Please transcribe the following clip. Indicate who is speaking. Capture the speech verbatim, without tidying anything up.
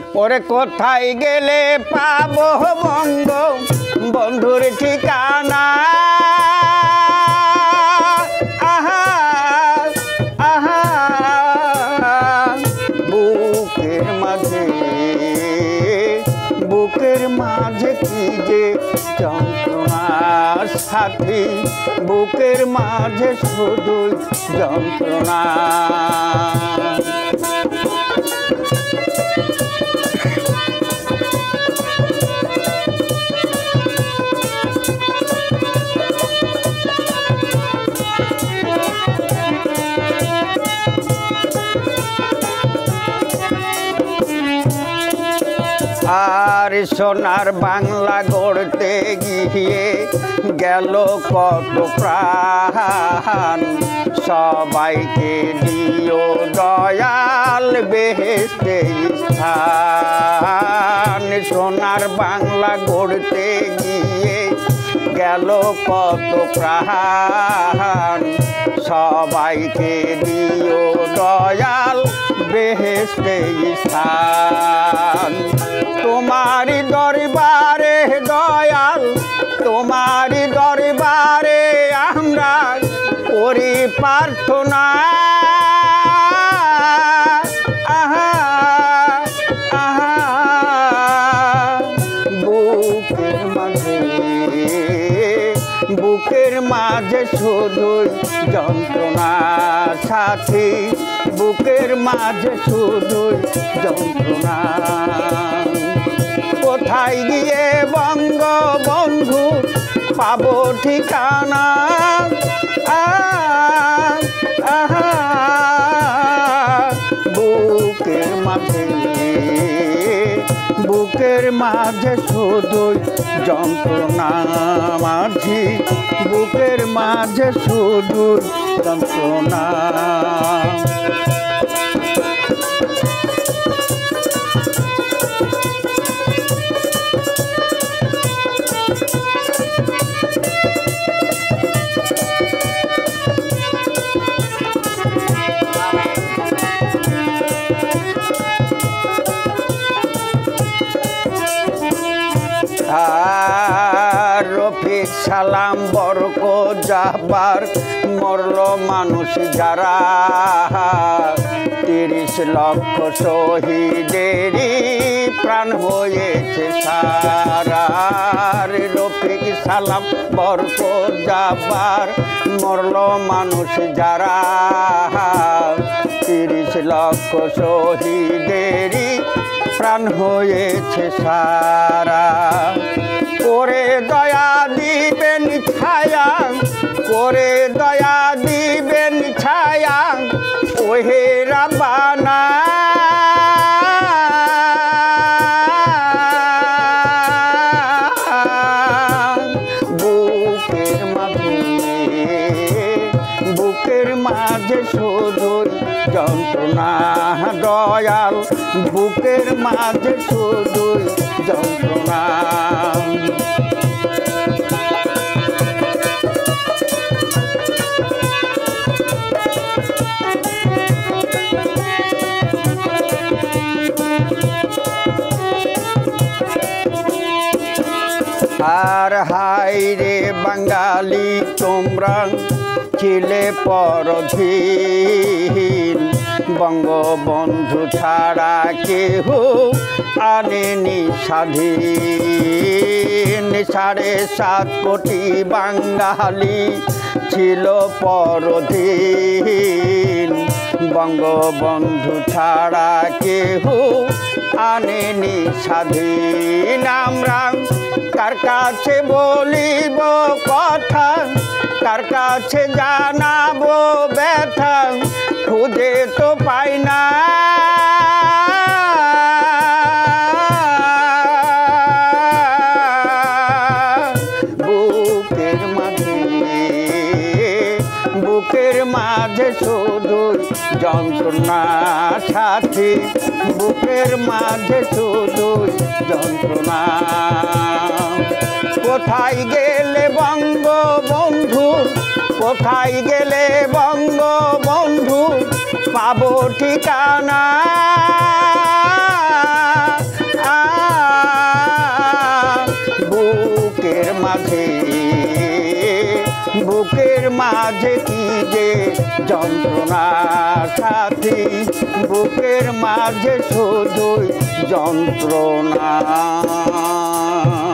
Speaker 1: ওরে কোথায় গেলে পাবো বঙ্গ বন্ধুর ঠিকানা আহা আহা বুকের মাঝে বুকের মাঝে কি যে যন্ত্রণা সাথী বুকের মাঝে শুধুই যন্ত্রণা আর সোনার বাংলা গড়তে গিয়ে গেল কত প্রাণ সবাইকে দিও দয়াল বেহেশতে স্থান সোনার বাংলা গড়তে গিয়ে গেল কত প্রাণ সবাইকে দিও দয়াল বেহেশতে স্থান তোমারি দরবারে দয়াল তোমারি দরবারে আমরা করি প্রার্থনা আহা আহা বুকের মাঝে বুকের মাঝে শুধুই যন্ত্রণা সাথী বুকের মাঝে শুধুই যন্ত্রণা কোথায় গিয়ে বঙ্গ বন্ধু পাবো ঠিকানা আহা বুকের মাঝে বুকের মাঝে শুধুই যন্ত্রণা মাঝি বুকের মাঝে শুধুই যন্ত্রণা রফিক সালাম বরক জাবার মরল মানুষ যারা তিরিশ লক্ষ শহীদেরই প্রাণ হয়েছে সারা রফিক সালাম বরক জাবার মরল মানুষ যারা তিরিশ লক্ষ শহীদেরই প্রাণ হয়েছে সারা করে দয়া দিবেন ছায়া করে দয়া দিবেন ছায়া ওহে রাব্বানা বুকের মাঝে বুকের মাঝে শুধুই যন্ত্রণা দয়াল বুকের মাঝে শুধুই যন্ত্রণা আর হাই রে বাঙালি তোমরা ছিলে পরধীন বঙ্গবন্ধু ছাড়া কেহ আনেনি স্বাধীন সাড়ে সাত কোটি বাঙালি ছিল পরধীন বঙ্গবন্ধু ছাড়া কেহ আনেনি স্বাধীন আমরা কার কাছে বলিব কথা কার কাছে জানাবো ব্যথা খুঁজে তো পাই না বুকের মাঝে বুকের মাঝে শুধুই যন্ত্রণা সাথী বুকের মাঝে শুধুই যন্ত্রণা কোথায় গেলে বঙ্গবন্ধু কোথায় গেলে বঙ্গবন্ধু পাবো ঠিকানা মাঝে বুকের মাঝে কি যে যন্ত্রণা সাথী বুকের মাঝে শুধুই যন্ত্রণা।